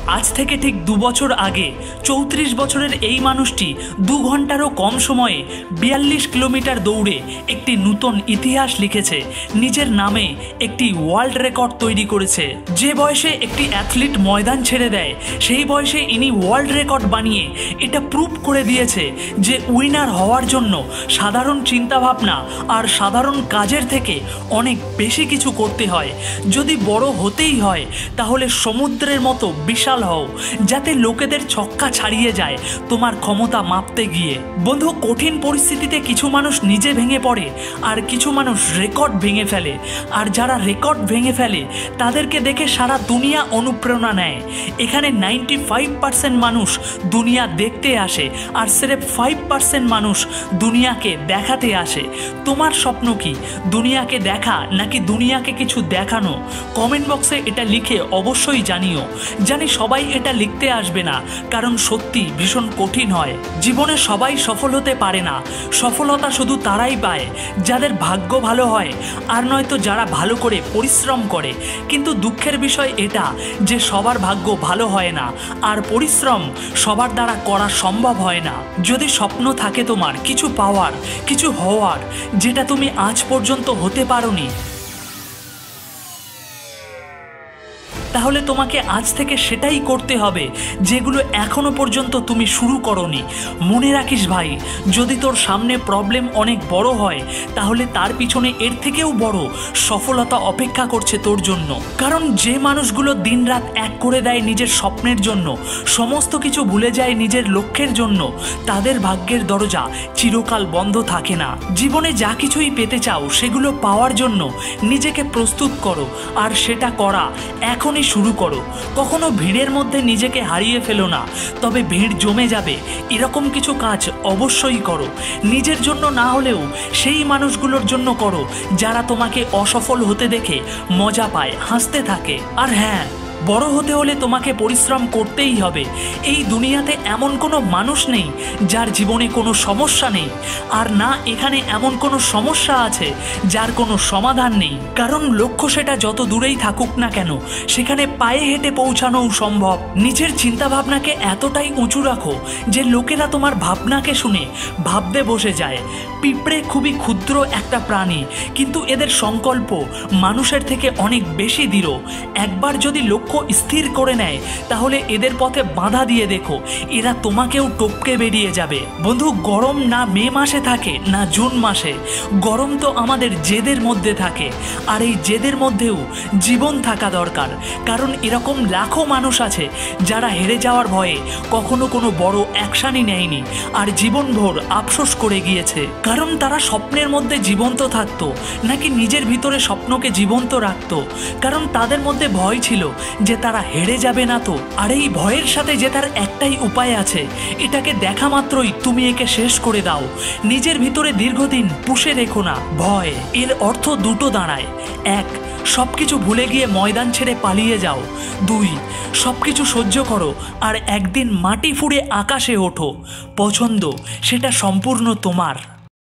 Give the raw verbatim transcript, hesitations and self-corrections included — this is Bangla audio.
আজ থেকে ঠিক দু বছর আগে চৌত্রিশ বছরের এই মানুষটি দু ঘন্টারও কম সময়ে বিয়াল্লিশ কিলোমিটার দৌড়ে একটি নতুন ইতিহাস লিখেছে, নিজের নামে একটি ওয়ার্ল্ড রেকর্ড তৈরি করেছে। যে বয়সে একটি অ্যাথলিট ময়দান ছেড়ে দেয় সেই বয়সে ইনি ওয়ার্ল্ড রেকর্ড বানিয়ে এটা প্রুভ করে দিয়েছে যে উইনার হওয়ার জন্য সাধারণ চিন্তাভাবনা আর সাধারণ কাজের থেকে অনেক বেশি কিছু করতে হয়। যদি বড় হতেই হয় তাহলে সমুদ্রের মতো বিশাল হও, যাতে লোকেদের ছক্কা ছাড়িয়ে যায় তোমার ক্ষমতা মাপতে গিয়ে। বন্ধু, কঠিন পরিস্থিতিতে কিছু মানুষ নিজে ভেঙে পড়ে আর কিছু মানুষ রেকর্ড ভেঙে ফেলে। আর যারা রেকর্ড ভেঙে ফেলে তাদেরকে দেখে সারা দুনিয়া অনুপ্রেরণা নেয়। এখানে নাইনটি ফাইভ পার্সেন্ট মানুষ দুনিয়া দেখতে আসে আর সিরেফ ফাইভ পার্সেন্ট মানুষ দুনিয়াকে দেখাতে আসে। তোমার স্বপ্ন কি? দুনিয়াকে দেখা নাকি দুনিয়াকে কিছু দেখানো? কমেন্ট বক্সে এটা লিখে অবশ্যই জানিও। জানি সবাই এটা লিখতে আসবে না, কারণ সত্যি ভীষণ কঠিন হয়। জীবনে সবাই সফল হতে পারে না। সফলতা শুধু তারাই পায় যাদের ভাগ্য ভালো হয়, আর নয়তো যারা ভালো করে পরিশ্রম করে। কিন্তু দুঃখের বিষয় এটা যে সবার ভাগ্য ভালো হয় না, আর পরিশ্রম সবার দ্বারা করা সম্ভব হয় না। যদি স্বপ্ন থাকে তোমার কিছু পাওয়ার, কিছু হওয়ার, যেটা তুমি আজ পর্যন্ত হতে পারোনি, তাহলে তোমাকে আজ থেকে সেটাই করতে হবে যেগুলো এখনো পর্যন্ত তুমি শুরু করোনি। মনে রাখিস ভাই, যদি তোর সামনে প্রবলেম অনেক বড় হয় তাহলে তার পিছনে এর থেকেও বড় সফলতা অপেক্ষা করছে তোর জন্য। কারণ যে মানুষগুলো দিনরাত এক করে দেয় নিজের স্বপ্নের জন্য, সমস্ত কিছু ভুলে যায় নিজের লক্ষ্যের জন্য, তাদের ভাগ্যের দরজা চিরকাল বন্ধ থাকে না। জীবনে যা কিছুই পেতে চাও সেগুলো পাওয়ার জন্য নিজেকে প্রস্তুত করো, আর সেটা করা এখনই শুরু করো। কখনো ভিড়ের মধ্যে নিজেকে হারিয়ে ফেলো না, তবে ভিড় জমে যাবে এরকম কিছু কাজ অবশ্যই করো। নিজের জন্য না হলেও সেই মানুষগুলোর জন্য করো যারা তোমাকে অসফল হতে দেখে মজা পায়, হাসতে থাকে। আর হ্যাঁ, বড় হতে হলে তোমাকে পরিশ্রম করতেই হবে। এই দুনিয়াতে এমন কোনো মানুষ নেই যার জীবনে কোনো সমস্যা নেই, আর না এখানে এমন কোনো সমস্যা আছে যার কোনো সমাধান নেই। কারণ লক্ষ্য সেটা যত দূরেই থাকুক না কেন, সেখানে পায়ে হেঁটে পৌঁছানোও সম্ভব। নিজের চিন্তাভাবনাকে এতটাই উঁচু রাখো যে লোকেরা তোমার ভাবনাকে শুনে ভাবতে বসে যায়। পিঁপড়ে খুবই ক্ষুদ্র একটা প্রাণী, কিন্তু এদের সংকল্প মানুষের থেকে অনেক বেশি দৃঢ়। একবার যদি লক্ষ্য স্থির করে নেয় তাহলে এদের পথে বাধা দিয়ে দেখো, এরা তোমাকেও টপকে বেরিয়ে যাবে। বন্ধু, গরম না মে মাসে থাকে না জুন মাসে, গরম তো আমাদের জেদের মধ্যে থাকে। আর এই জেদের মধ্যেও জীবন থাকা দরকার, কারণ এরকম লাখো মানুষ আছে যারা হেরে যাওয়ার ভয়ে কখনো কোনো বড় অ্যাকশনই নেয়নি আর জীবনভর আফসোস করে গিয়েছে। কারণ তারা স্বপ্নের মধ্যে জীবন্ত থাকতো নাকি নিজের ভিতরে স্বপ্নকে জীবন্ত রাখতো। কারণ তাদের মধ্যে ভয় ছিল যে তারা হেরে যাবে না তো। আর এই ভয়ের সাথে জেতার একটাই উপায় আছে, এটাকে দেখা মাত্রই তুমি একে শেষ করে দাও। নিজের ভিতরে দীর্ঘদিন পুষে রেখো না ভয়। এর অর্থ দুটো দাঁড়ায়, এক, সবকিছু ভুলে গিয়ে ময়দান ছেড়ে পালিয়ে যাও। দুই, সবকিছু সহ্য করো আর একদিন মাটি ফুঁড়ে আকাশে ওঠো। পছন্দ সেটা সম্পূর্ণ তোমার।